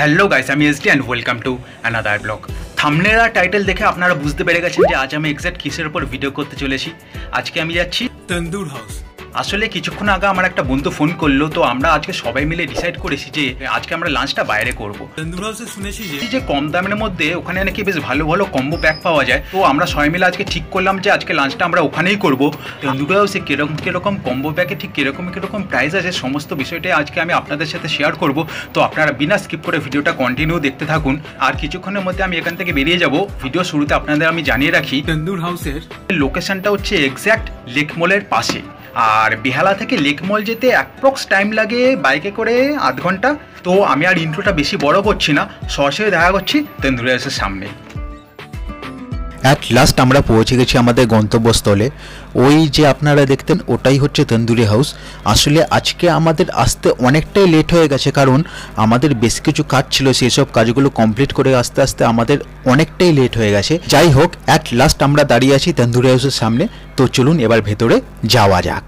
Hello guys, আমি SD and welcome to another blog. Thumbnail আর title দেখে আপনারা বুঝতে পেরে গেছেন যে আজ আমি এক্স্যাক্ট কিসের উপর ভিডিও করতে চলেছি। আজকে আমি যাচ্ছি তন্দুর হাউস। আসলে কিছুক্ষণ আগে আমার একটা বন্ধু ফোন করলো, তো আমরা আজকে সবাই মিলে ডিসাইড করেছি যে আজকে আমরা লাঞ্চটা বাইরে করব। তন্দুর হাউসে শুনেছি যে কম দামের মধ্যে ওখানে নাকি বেশ ভালো ভালো কম্বো প্যাক পাওয়া যায়, তো আমরা সবাই মিলে আজকে ঠিক করলাম যে আজকে লাঞ্চটা আমরা ওখানেই করব। তন্দুর হাউসে কিরকম কম্বো প্যাকে ঠিক কিরকম প্রাইস আছে সমস্ত বিষয়টাই আজকে আমি আপনাদের সাথে শেয়ার করব। তো আপনারা বিনা স্কিপ করে ভিডিওটা কন্টিনিউ দেখতে থাকুন। আর কিছুক্ষণের মধ্যে আমি এখান থেকে বেরিয়ে যাব। ভিডিও শুরুতে আপনাদের আমি জানিয়ে রাখি তন্দুর হাউসের লোকেশনটা হচ্ছে এক্স্যাক্ট লেক মলের পাশে। আর বেহালা থেকে লেক মল যেতে অ্যাপ্রক্স টাইম লাগে বাইকে করে আধ ঘন্টা। তো আমি আর ইন্ট্রোটা বেশি বড় করছি না, সরাসরি দেখা করছি তন্দুর হাউসের সামনে। অ্যাট লাস্ট আমরা পৌঁছে গেছি আমাদের গন্তব্যস্থলে। ওই যে আপনারা দেখতেন ওটাই হচ্ছে তন্দুরি হাউস। আসলে আজকে আমাদের আসতে অনেকটাই লেট হয়ে গেছে, কারণ আমাদের বেশ কিছু কাজ ছিল, সেই সব কাজগুলো কমপ্লিট করে আস্তে আস্তে আমাদের অনেকটাই লেট হয়ে গেছে। যাই হোক, অ্যাট লাস্ট আমরা দাঁড়িয়ে আছি তন্দুরি হাউসের সামনে। তো চলুন এবার ভেতরে যাওয়া যাক।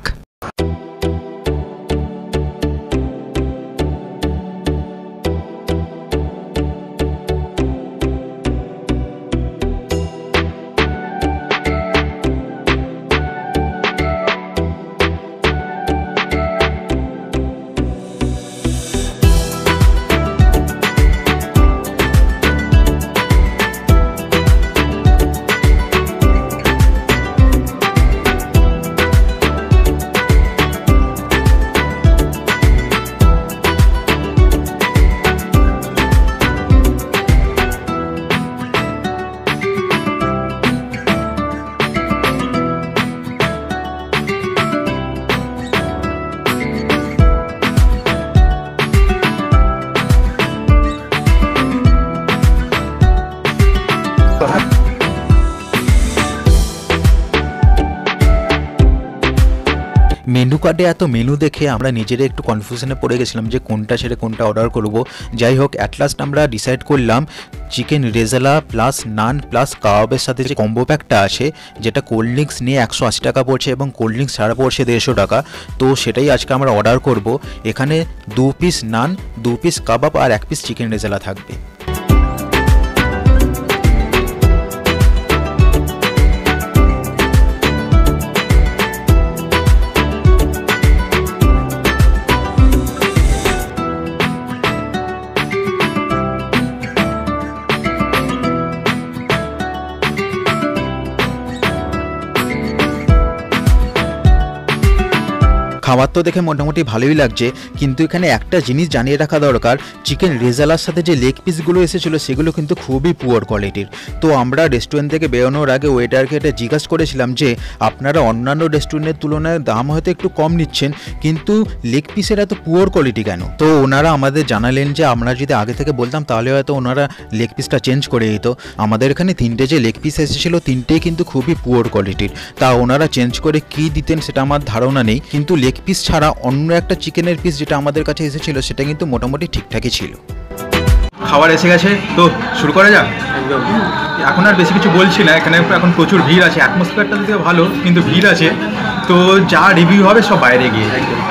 মেনু কার্ডে এত মেনু দেখে আমরা নিজেরা একটু কনফিউশনে পড়ে গেছিলাম যে কোনটা ছেড়ে কোনটা অর্ডার করব। যাই হোক, অ্যাট লাস্ট আমরা ডিসাইড করলাম chicken rezala plus naan plus কাবাবের সাথে যে কম্বো প্যাকটা আছে, যেটা কোল্ড ড্রিঙ্কস নিয়ে 180 টাকা পড়ছে এবং কোল্ড ড্রিঙ্কস ছাড়া পড়ছে 150 টাকা। তো সেটাই আজকে আমরা অর্ডার করব। এখানে 2 পিস নান, 2 পিস কাবাব আর 1 পিস চিকেন রেজালা থাকবে। খাবার তো দেখে মোটামুটি ভালোই লাগছে, কিন্তু এখানে একটা জিনিস জানিয়ে রাখা দরকার, চিকেন রেজালার সাথে যে লেগ পিসগুলো এসেছিলো সেগুলো কিন্তু খুবই পুয়ার কোয়ালিটির। তো আমরা রেস্টুরেন্ট থেকে বেরোনোর আগে ওয়েটারকে এটা জিজ্ঞাসা করেছিলাম যে আপনারা অন্যান্য রেস্টুরেন্টের তুলনায় দাম হয়তো একটু কম নিচ্ছেন, কিন্তু লেগ পিসের এত পুয়ার কোয়ালিটি কেন? তো ওনারা আমাদের জানালেন যে আমরা যদি আগে থেকে বলতাম তাহলে হয়তো ওনারা লেগ পিসটা চেঞ্জ করে দিত। আমাদের এখানে 3টে যে লেগ পিস এসেছিলো 3টেই কিন্তু খুবই পুয়ার কোয়ালিটির। তা ওনারা চেঞ্জ করে কি দিতেন সেটা আমার ধারণা নেই, কিন্তু লেগ পিস ছাড়া অন্য একটা চিকেনের পিস যেটা আমাদের কাছে এসেছিল সেটা কিন্তু মোটামুটি ঠিকঠাকই ছিল। খাবার এসে গেছে, তো শুরু করা যাক। এখন আর বেশি কিছু বলছি না, এখানে এখন প্রচুর ভিড় আছে। অ্যাটমসফিয়ারটা দিকে ভালো, কিন্তু ভিড় আছে। তো যা রিভিউ হবে সব বাইরে গিয়ে।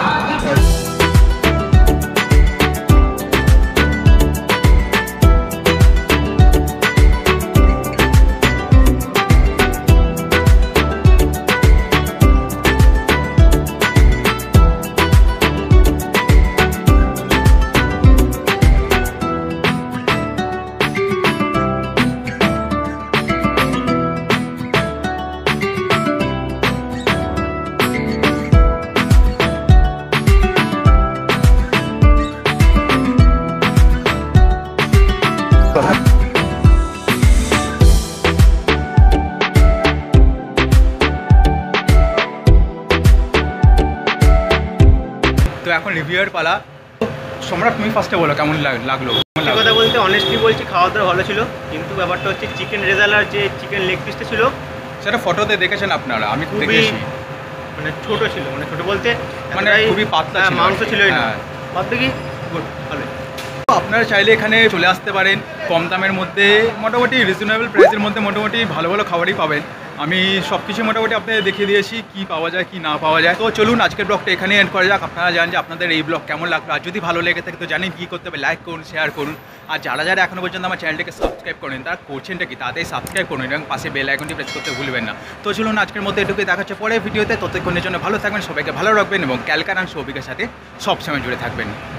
তো এখন রিভিউয়ের পালা। সম্রাট, তুমি ফার্স্টে বলো কেমন লাগলো? কথা বলতে অনেস্টলি বলছি, খাওয়া দাওয়া ভালো ছিল, কিন্তু ব্যাপারটা হচ্ছে চিকেন রেজালার যে চিকেন লেগ পিসটা ছিল সেটা ফটোতে দেখেছেন আপনারা, আমি খুব দেখেছি, মানে ছোট ছিল, মানে ছোট বলতে মানে খুবই পাতলা ছিল, মাংস ছিলই না। বাদ বাকি গুড, ভালো। আপনারা চাইলে এখানে চলে আসতে পারেন। কম দামের মধ্যে মোটামুটি রিজনেবল প্রাইসের মধ্যে মোটামুটি ভালো ভালো খাবারই পাবেন। আমি সব কিছু মোটামুটি আপনাদের দেখিয়ে দিয়েছি কি পাওয়া যায় কি না পাওয়া যায়। তো চলুন আজকের ব্লগটা এখানে এন্ড করা যাক। আপনারা জানেন যে আপনাদের এই ব্লগ কেমন লাগলো, আর যদি ভালো লেগে থাকে তো জানেন কী করতে হবে, লাইক করুন, শেয়ার করুন। আর যারা যারা এখনও পর্যন্ত আমার চ্যানেলটাকে সাবস্ক্রাইব করেন তারা করছেনটা কি, তাড়াতাড়ি সাবস্ক্রাইব করুন এবং পাশে বেল আইকনটি প্রেস করতে ভুলবেন না। তো চলুন আজকের মধ্যে এটুকুই, দেখা হচ্ছে পরের ভিডিওতে। ততক্ষণের জন্য ভালো থাকবেন, সবাইকে ভালো রাখবেন এবং ক্যালকার আর সৌভিকের সাথে সবসময় জুড়ে থাকবেন।